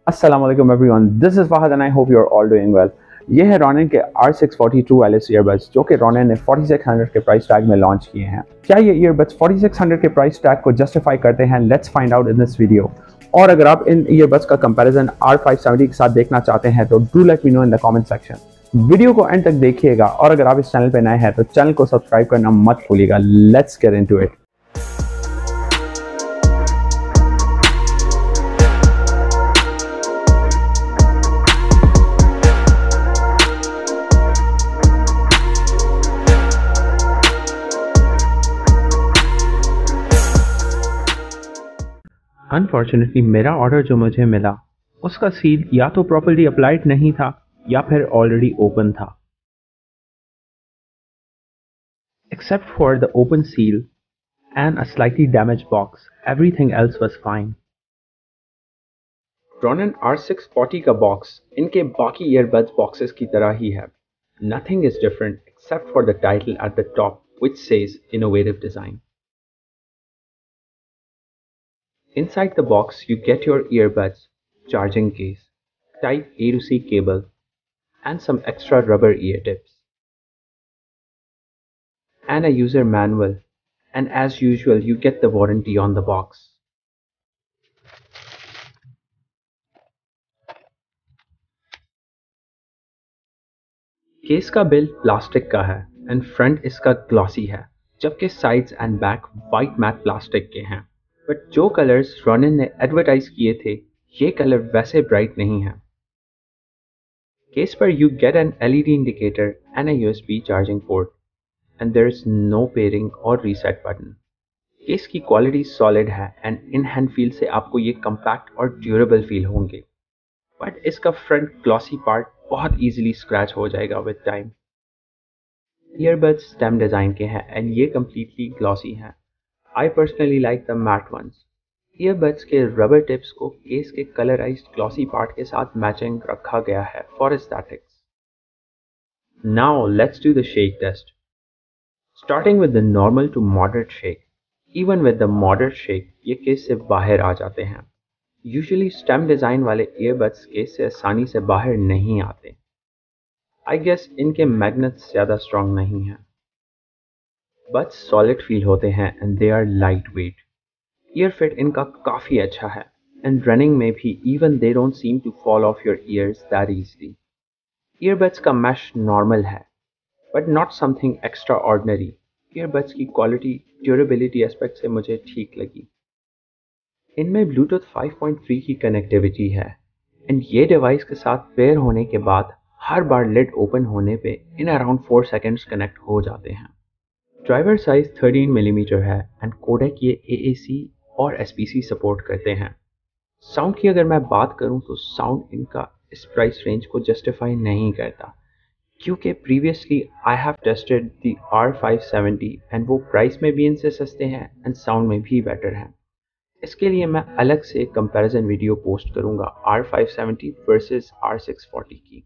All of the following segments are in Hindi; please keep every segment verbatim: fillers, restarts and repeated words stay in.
Assalamu alaikum everyone, this is Fahad and I hope you're all doing well. ये है रॉनिन के R six forty two wireless earbuds जो कि रॉनिन ने फोर्टी सिक्स हंड्रेड के प्राइस टैग में लॉन्च किए हैं। क्या ये ईयरबड्स फोर्टी सिक्स हंड्रेड के प्राइस टैग को जस्टिफाई करते हैं? Let's find out in this video. और अगर आप इन ईयरबड्स का कंपैरिजन आर फाइव सेवेंटी के साथ देखना चाहते हैं तो do let me know in the comment section. Video को एंड तक देखिएगा और अगर आप इस चैनल पर नए हैं तो चैनल को सब्सक्राइब करना मत भूलिएगा। Let's get into it. Unfortunately मेरा ऑर्डर जो मुझे मिला उसका सील या तो प्रॉपर्ली अप्लाइड नहीं था या फिर ऑलरेडी ओपन था। Except for the open seal and a slightly damaged box, everything else was fine. Ronin R six forty का बॉक्स इनके बाकी ईयरबड्स बॉक्सेस की तरह ही है। Nothing is different except for the title at the top which says innovative design. Inside the box, you get your earbuds, charging case, Type A to C cable, and some extra rubber ear tips. And a user manual, and as usual, you get the warranty on the box. Case का बिल प्लास्टिक का है एंड फ्रंट इसका ग्लॉसी है, जबकि sides and back white matte plastic के हैं। बट जो कलर्स रॉनिन ने एडवर्टाइज किए थे ये कलर वैसे ब्राइट नहीं है। केस पर you get an L E D indicator and a U S B charging port, and there is no pairing or reset button. Case की क्वालिटी सॉलिड है एंड इन हैंड फील से आपको ये कम्पैक्ट और ड्यूरेबल फील होंगे। बट इसका फ्रंट ग्लॉसी पार्ट बहुत इजीली स्क्रैच हो जाएगा with time. Earbuds stem design के हैं एंड ये कम्प्लीटली ग्लॉसी हैं। I personally like the matte ones. Earbuds के रबर टिप्स को केस के कलराइज्ड ग्लॉसी पार्ट के साथ मैचिंग रखा गया है for aesthetics. Now let's do the shake test. Starting with the normal to moderate shake. Even with the moderate shake, ये केस से बाहर आ जाते हैं। Usually stem डिजाइन वाले ईयरबड्स केस से आसानी से बाहर नहीं आते। I guess इनके मैग्नेट्स ज्यादा स्ट्रॉन्ग नहीं हैं। बड्स सॉलिड फील होते हैं and they are lightweight. Ear fit इनका काफ़ी अच्छा है एंड रनिंग में भी even they don't seem to fall off your ears that easily. Earbuds का मैश नॉर्मल है but not something extra ordinary. Earbuds की क्वालिटी ड्यूरेबिलिटी एस्पेक्ट से मुझे ठीक लगी। इनमें ब्लूटूथ फाइव पॉइंट थ्री की कनेक्टिविटी है एंड ये डिवाइस के साथ पेयर होने के बाद हर बार लिड ओपन होने पे in around four seconds connect हो जाते हैं। ड्राइवर साइज थर्टीन मिलीमीटर है एंड कोडेक ये ए ए सी और एस पी सी सपोर्ट करते हैं। साउंड की अगर मैं बात करूं तो साउंड इनका इस प्राइस रेंज को जस्टिफाई नहीं करता, क्योंकि previously I have tested the R five seventy and वो प्राइस में भी इनसे सस्ते हैं एंड साउंड में भी बेटर हैं। इसके लिए मैं अलग से कंपैरिजन वीडियो पोस्ट करूंगा R five seventy versus R six forty की।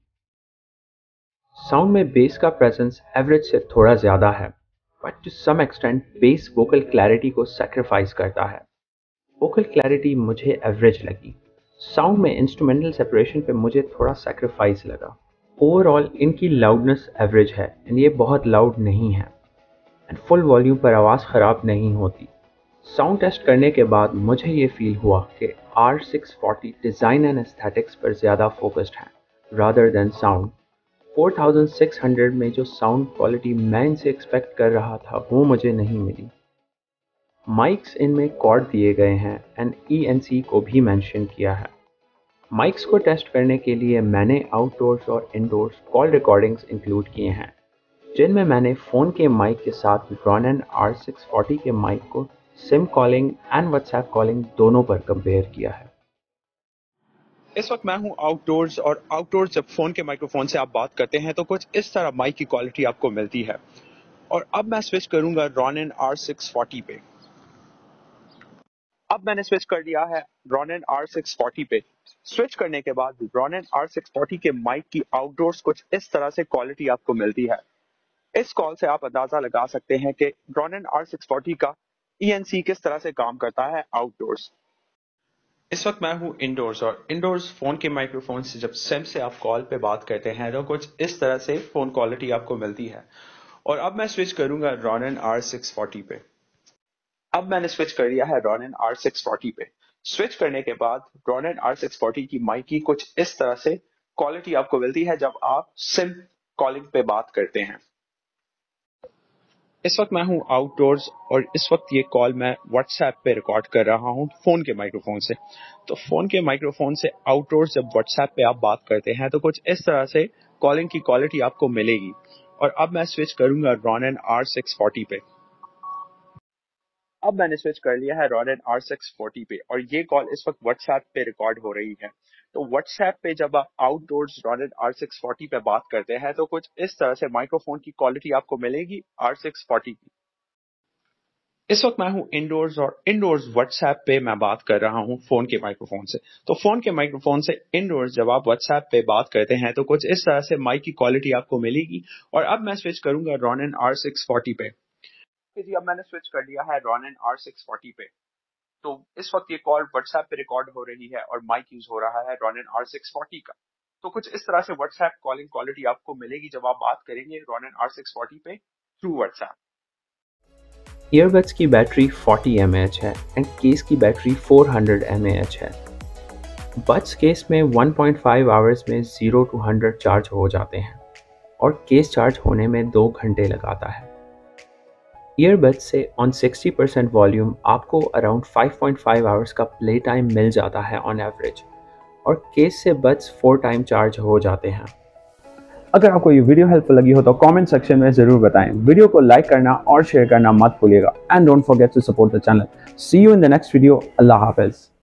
साउंड में बेस का प्रेजेंस एवरेज से थोड़ा ज़्यादा है but to some extent bass vocal clarity को सैक्रिफाइस करता है। वोकल क्लैरिटी मुझे एवरेज लगी। साउंड में इंस्ट्रूमेंटल सेपरेशन पे मुझे थोड़ा सैक्रिफाइस लगा। ओवरऑल इनकी लाउडनेस एवरेज है एंड ये बहुत लाउड नहीं है एंड फुल वॉल्यूम पर आवाज़ ख़राब नहीं होती। साउंड टेस्ट करने के बाद मुझे ये फील हुआ कि R six forty design and aesthetics पर ज़्यादा फोकस्ड है rather than sound. Four thousand six hundred में जो साउंड क्वालिटी मैं इनसे एक्सपेक्ट कर रहा था वो मुझे नहीं मिली। माइक्स इनमें कॉर्ड दिए गए हैं एंड ई एन सी को भी मेंशन किया है। माइक्स को टेस्ट करने के लिए मैंने आउटडोर्स और इनडोर्स कॉल रिकॉर्डिंग्स इंक्लूड किए हैं, जिनमें मैंने फ़ोन के माइक के साथ रॉनिन आर सिक्स फोर्टी के माइक को SIM calling and WhatsApp calling दोनों पर कंपेयर किया है। इस वक्त मैं हूं आउटडोर्स और आउटडोर्स जब फोन के माइक्रोफोन से आप बात करते हैं तो कुछ इस तरह माइक की क्वालिटी आपको मिलती है। और अब मैं स्विच करूंगा रॉनिन आर सिक्स फोर्टी पे। अब मैंने स्विच कर दिया है रॉनिन आर सिक्स फोर्टी पे। स्विच करने के बाद रॉनिन आर सिक्स फोर्टी के माइक की आउटडोर्स कुछ इस तरह से क्वालिटी आपको मिलती है। इस कॉल से आप अंदाजा लगा सकते हैं कि रॉनिन आर सिक्स फोर्टी का ई एन सी किस तरह से काम करता है आउटडोर्स। इस वक्त मैं हूँ इंडोर्स और इंडोर्स फोन के माइक्रोफोन से जब सिम से आप कॉल पे बात करते हैं तो कुछ इस तरह से फोन क्वालिटी आपको मिलती है। और अब मैं स्विच करूंगा Ronin आर सिक्स फोर्टी पे। अब मैंने स्विच कर लिया है Ronin आर सिक्स फोर्टी पे। स्विच करने के बाद Ronin आर सिक्स फोर्टी की माइक की कुछ इस तरह से क्वालिटी आपको मिलती है जब आप सिम कॉलिंग पे बात करते हैं। इस वक्त मैं हूं आउटडोर्स और इस वक्त ये कॉल मैं व्हाट्सएप पे रिकॉर्ड कर रहा हूं फोन के माइक्रोफोन से। तो फोन के माइक्रोफोन से आउटडोर्स जब व्हाट्सएप पे आप बात करते हैं तो कुछ इस तरह से कॉलिंग की क्वालिटी आपको मिलेगी। और अब मैं स्विच करूंगा Ronin आर सिक्स फोर्टी पे। अब मैंने स्विच कर लिया है Ronin आर सिक्स फोर्टी पे और ये कॉल इस वक्त व्हाट्सएप पे रिकॉर्ड हो रही है। तो व्हाट्सएप पे जब आप outdoors Ronin R six forty पे बात करते हैं तो कुछ इस तरह से माइक्रोफोन की क्वालिटी आपको मिलेगी आर सिक्स फोर्टी की। इस वक्त मैं हूं इंडोर्स और इंडोर्स व्हाट्सएप पे मैं बात कर रहा हूं फोन के माइक्रोफोन से। तो फोन के माइक्रोफोन से इंडोर्स जब आप व्हाट्सएप पे बात करते हैं तो कुछ इस तरह से माइक की क्वालिटी आपको मिलेगी। और अब मैं स्विच करूंगा Ronin आर सिक्स फोर्टी पे। जी अब मैंने स्विच कर लिया है Ronin आर सिक्स फोर्टी पे। तो इस वक्त ये कॉल व्हाट्सएप पे रिकॉर्ड हो रही है और माइक यूज हो रहा है Ronin आर सिक्स फोर्टी का। तो कुछ इस तरह से व्हाट्सएप कॉलिंग क्वालिटी आपको मिलेगी जब आप बात करेंगे Ronin आर सिक्स फोर्टी पे थ्रू व्हाट्सएप। ईयरबड्स की battery forty M A H है एंड केस की battery four hundred M A H है। बड्स केस में वन पॉइंट फाइव आवर्स में ज़ीरो टू हंड्रेड चार्ज हो जाते हैं और केस चार्ज होने में दो घंटे लगाता है। ईयरबड्स से ऑन सिक्सटी परसेंट वॉल्यूम आपको around five point five hours का प्ले टाइम मिल जाता है ऑन एवरेज और केस से बड्स फोर टाइम चार्ज हो जाते हैं। अगर आपको ये वीडियो हेल्पफुल लगी हो तो कमेंट सेक्शन में जरूर बताएं। वीडियो को लाइक करना और शेयर करना मत भूलिएगा and don't forget to support the channel. See you in the next video. अल्लाह हाफिज।